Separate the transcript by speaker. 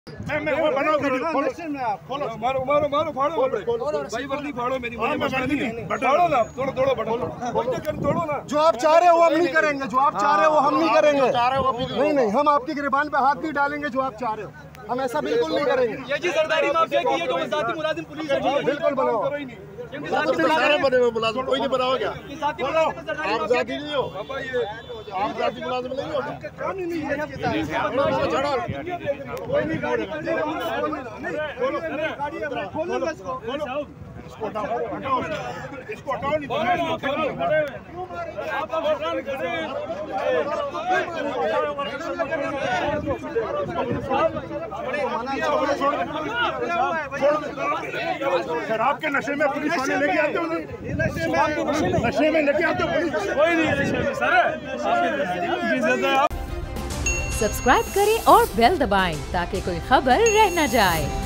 Speaker 1: मैं वो बनाओ खोलो मारो मारो मारो फाड़ो भाई वर्दी फाड़ो मेरी फाड़ो ना तोड़ो तोड़ो ना।
Speaker 2: जो आप चाह रहे हो वो हम नहीं करेंगे, जो आप चाह रहे हो वो हम नहीं करेंगे। नहीं हम आपकी गिरबान पे हाथ नहीं डालेंगे जो आप चाह रहे हो, हम ऐसा बिल्कुल नहीं करेंगे।
Speaker 3: ये जी सरदारी माफिया की है जो जाती मुलाजिम पुलिस है,
Speaker 2: बिल्कुल बनाओ।
Speaker 4: सारे बने हुए मुलाजिम कोई नहीं बना हो क्या? आप जाति नहीं हो, आप जाति मुलाजिम नहीं हो।
Speaker 1: इसको हटाओ नहीं शराब के नशे में पुलिस वाले लेके आते हो, नशे में लेके आते हो पुलिस। कोई नहीं नशे में सर।
Speaker 5: सब्सक्राइब करें और बेल दबाएं ताकि कोई खबर रह न जाए।